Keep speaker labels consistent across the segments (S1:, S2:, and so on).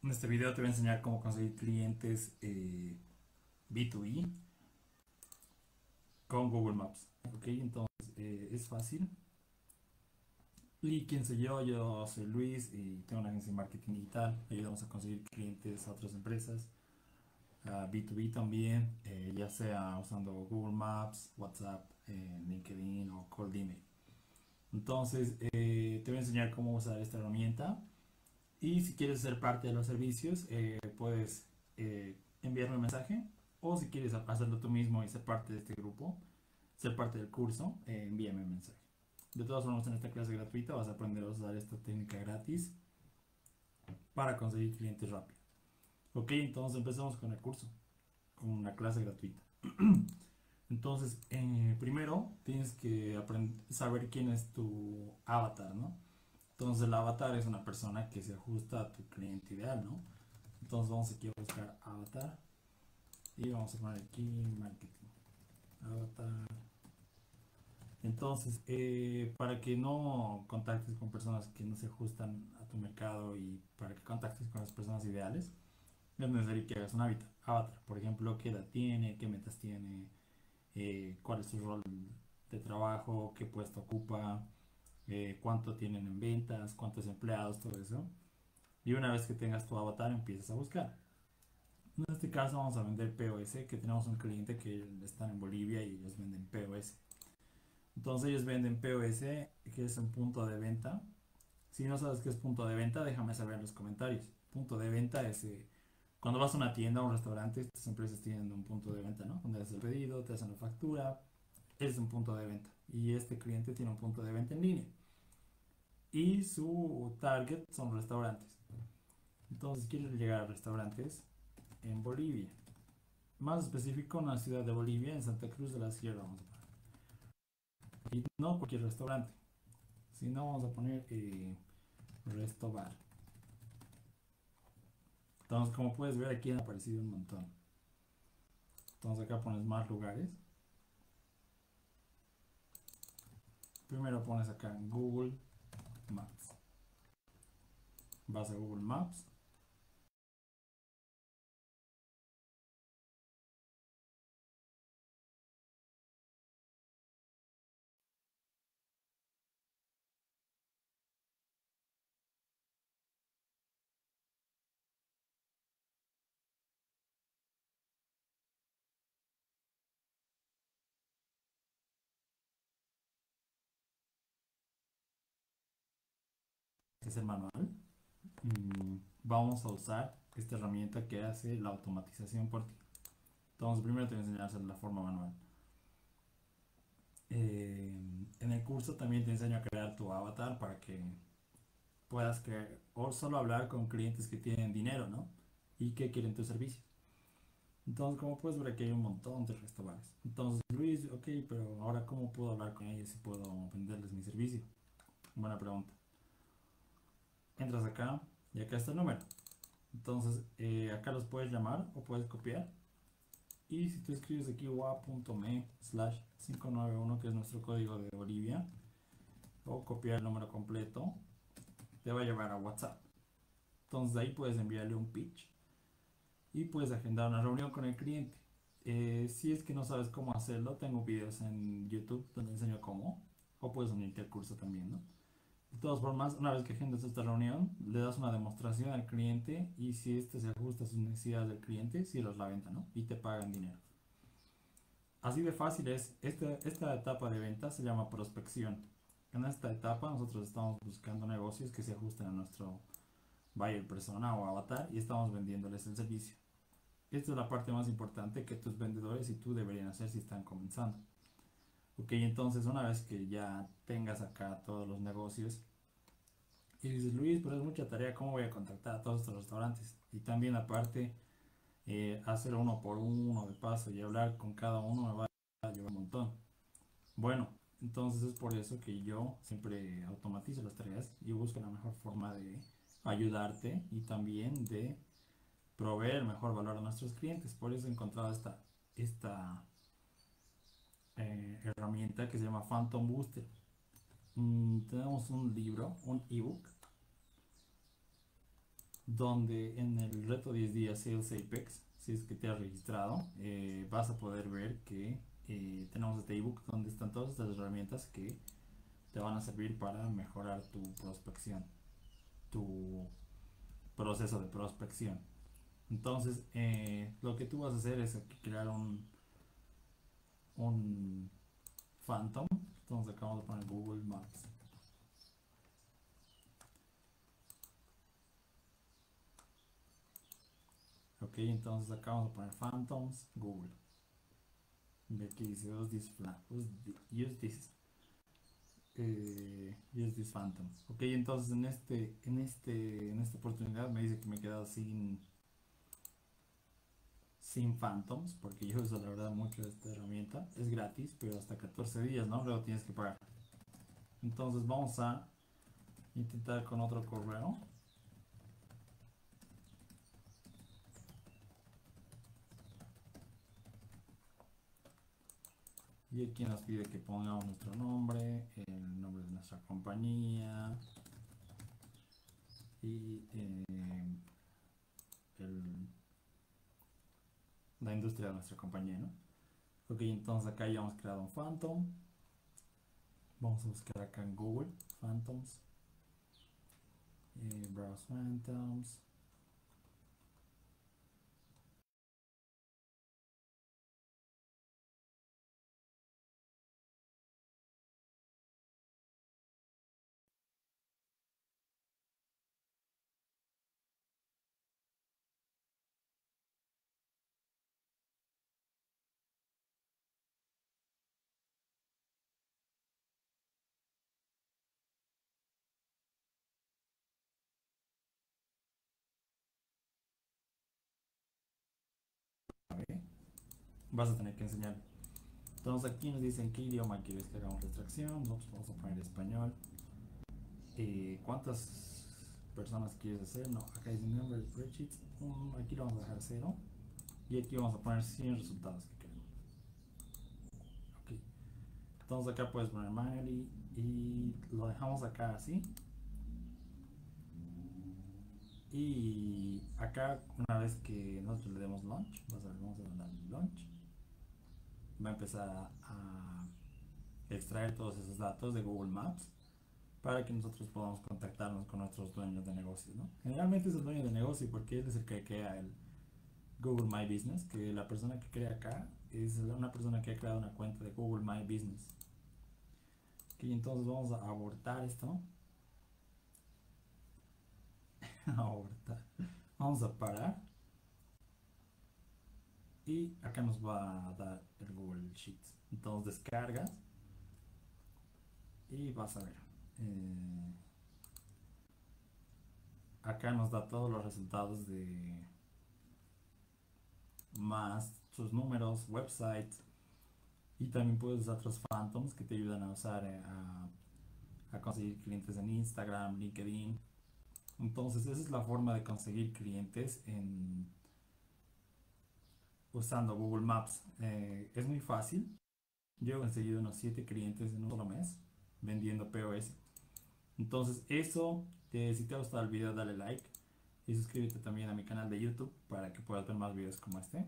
S1: En este video te voy a enseñar cómo conseguir clientes B2B con Google Maps. Ok, entonces es fácil. ¿Y quién soy yo? Yo soy Luis y tengo una agencia de marketing digital. Ayudamos a conseguir clientes a otras empresas, a B2B también, ya sea usando Google Maps, WhatsApp, LinkedIn o Cold Email. Entonces te voy a enseñar cómo usar esta herramienta. Y si quieres ser parte de los servicios, puedes enviarme un mensaje. O si quieres hacerlo tú mismo y ser parte de este grupo, ser parte del curso, envíame un mensaje. De todas formas, en esta clase gratuita vas a aprender a usar esta técnica gratis para conseguir clientes rápido. Ok, entonces empezamos con el curso, con una clase gratuita. Entonces, primero tienes que saber quién es tu avatar, ¿no? Entonces el avatar es una persona que se ajusta a tu cliente ideal, ¿no? Entonces vamos aquí a buscar avatar y vamos a poner aquí marketing. Avatar. Entonces, para que no contactes con personas que no se ajustan a tu mercado y para que contactes con las personas ideales, es necesario que hagas un avatar. Por ejemplo, qué edad tiene, qué metas tiene, cuál es su rol de trabajo, qué puesto ocupa, cuánto tienen en ventas, cuántos empleados, todo eso. Y una vez que tengas tu avatar, empiezas a buscar. En este caso vamos a vender POS, que tenemos un cliente que están en Bolivia y ellos venden POS. Entonces ellos venden POS, que es un punto de venta. Si no sabes qué es punto de venta, déjame saber en los comentarios. Punto de venta es cuando vas a una tienda o un restaurante, estas empresas tienen un punto de venta, ¿no? Donde haces el pedido, te hacen la factura, es un punto de venta. Y este cliente tiene un punto de venta en línea. Y su target son restaurantes. Entonces, si quieres llegar a restaurantes en Bolivia, más específico en la ciudad de Bolivia, en Santa Cruz de la Sierra, vamos a poner. Y no cualquier restaurante, sino vamos a poner Restobar. Entonces, como puedes ver, aquí han aparecido un montón. Entonces, acá pones más lugares. Primero pones acá en Google Maps. Vas a Google Maps. Que es el manual. Vamos a usar esta herramienta que hace la automatización por ti. Entonces, primero te voy a enseñar a hacer la forma manual. En el curso también te enseño a crear tu avatar para que puedas crear o solo hablar con clientes que tienen dinero, ¿no? Y que quieren tu servicio. Entonces, como puedes ver aquí hay un montón de restaurantes. Entonces, Luis, ok, pero ahora ¿cómo puedo hablar con ellos y puedo venderles mi servicio? Buena pregunta. Entras acá y acá está el número. Entonces, acá los puedes llamar o puedes copiar. Y si tú escribes aquí wa.me/591, que es nuestro código de Bolivia, o copiar el número completo, te va a llevar a WhatsApp. Entonces de ahí puedes enviarle un pitch y puedes agendar una reunión con el cliente. Si es que no sabes cómo hacerlo, tengo videos en YouTube donde enseño cómo, o puedes unirte al curso también, ¿no? De todas formas, una vez que agendas esta reunión, le das una demostración al cliente y si este se ajusta a sus necesidades del cliente, cierras la venta, ¿no? Y te pagan dinero. Así de fácil es. Esta etapa de venta se llama prospección. En esta etapa nosotros estamos buscando negocios que se ajusten a nuestro buyer persona o avatar y estamos vendiéndoles el servicio. Esta es la parte más importante que tus vendedores y tú deberían hacer si están comenzando. Ok, entonces una vez que ya tengas acá todos los negocios y dices, Luis, pero es mucha tarea, ¿cómo voy a contactar a todos estos restaurantes? Y también aparte, hacer uno por uno de paso y hablar con cada uno me va a llevar un montón. Bueno, entonces es por eso que yo siempre automatizo las tareas y busco la mejor forma de ayudarte y también de proveer el mejor valor a nuestros clientes. Por eso he encontrado esta herramienta que se llama Phantom Booster. Tenemos un libro, un ebook, donde en el reto 10 días Sales Apex, si es que te has registrado, vas a poder ver que tenemos este ebook donde están todas estas herramientas que te van a servir para mejorar tu prospección, tu proceso de prospección. Entonces, lo que tú vas a hacer es aquí crear un Phantom. Entonces acá vamos a poner Google Maps. Ok, entonces acá vamos a poner Phantoms Google. Y aquí dice use this phantom. Ok, entonces en esta oportunidad me dice que me he quedado sin phantoms, porque yo uso la verdad mucho esta herramienta. Es gratis, pero hasta 14 días, ¿no? Luego tienes que pagar. Entonces vamos a intentar con otro correo. Y aquí nos pide que pongamos nuestro nombre, el nombre de nuestra compañía y la industria de nuestra compañía, ¿no? Ok, entonces acá ya hemos creado un Phantom. Vamos a buscar acá en Google, Phantoms, Browse Phantoms. Vas a tener que enseñar. Entonces aquí nos dicen qué idioma quieres que hagamos la extracción. Nosotros vamos a poner español. ¿Cuántas personas quieres hacer? No, acá dice number of spreadsheets. Aquí lo vamos a dejar 0. Y aquí vamos a poner 100 resultados que queremos. Ok. Entonces acá puedes poner manually y lo dejamos acá así. Y acá una vez que nosotros le demos launch, vamos a dar launch, va a empezar a extraer todos esos datos de Google Maps para que nosotros podamos contactarnos con nuestros dueños de negocio, ¿no? Generalmente es el dueño de negocio porque él es el que crea el Google My Business, que la persona que crea acá es una persona que ha creado una cuenta de Google My Business. Ok, entonces vamos a abortar esto. Abortar. Vamos a parar. Y acá nos va a dar el Google Sheets. Entonces descargas y vas a ver. Acá nos da todos los resultados de más sus números, websites, y también puedes usar otros phantoms que te ayudan a usar a conseguir clientes en Instagram, LinkedIn. Entonces esa es la forma de conseguir clientes usando Google Maps. Es muy fácil. Yo he conseguido unos 7 clientes en un solo mes vendiendo POS. Entonces eso, si te ha gustado el video dale like y suscríbete también a mi canal de YouTube para que puedas ver más videos como este.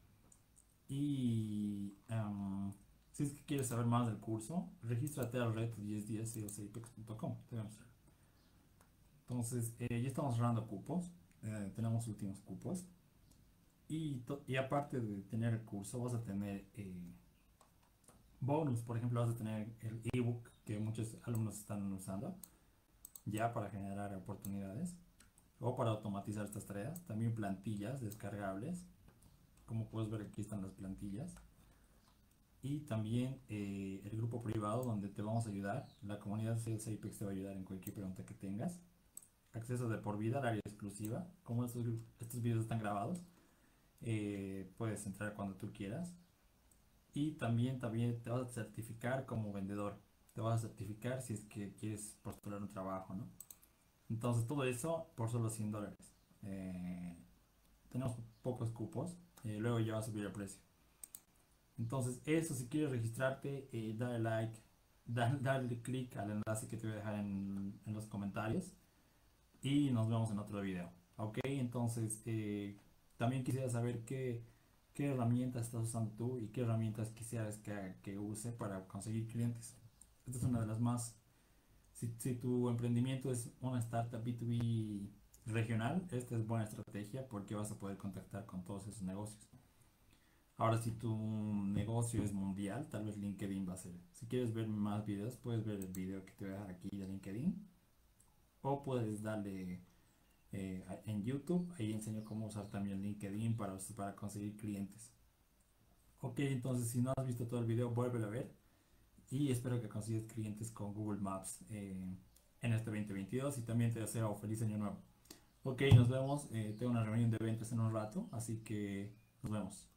S1: Y si es que quieres saber más del curso, regístrate al reto 10 días salesApex.com. Te voy a mostrar. Entonces, ya estamos cerrando cupos. Tenemos últimos cupos. Y aparte de tener el curso, vas a tener bonus. Por ejemplo, vas a tener el ebook que muchos alumnos están usando ya para generar oportunidades o para automatizar estas tareas. También plantillas descargables. Como puedes ver, aquí están las plantillas. Y también el grupo privado donde te vamos a ayudar. La comunidad Sales Apex te va a ayudar en cualquier pregunta que tengas. Acceso de por vida al área exclusiva. Como estos videos están grabados, puedes entrar cuando tú quieras. Y también te vas a certificar como vendedor. Te vas a certificar si es que quieres postular un trabajo, ¿no? Entonces todo eso por solo $100. Tenemos pocos cupos. Luego ya va a subir el precio. Entonces eso, si quieres registrarte, dale like, dale click al enlace que te voy a dejar en los comentarios. Y nos vemos en otro video. Ok, entonces también quisiera saber qué herramientas estás usando tú y qué herramientas quisieras que use para conseguir clientes. Esta es una de las más, si tu emprendimiento es una startup B2B regional, esta es buena estrategia porque vas a poder contactar con todos esos negocios. Ahora, si tu negocio es mundial, tal vez LinkedIn va a ser. Si quieres ver más videos, puedes ver el video que te voy a dejar aquí de LinkedIn o puedes darle en YouTube. Ahí enseño cómo usar también LinkedIn para conseguir clientes. Ok, entonces si no has visto todo el video, vuélvelo a ver y espero que consigas clientes con Google Maps en este 2022 y también te deseo feliz año nuevo. Ok, nos vemos. Tengo una reunión de ventas en un rato, así que nos vemos.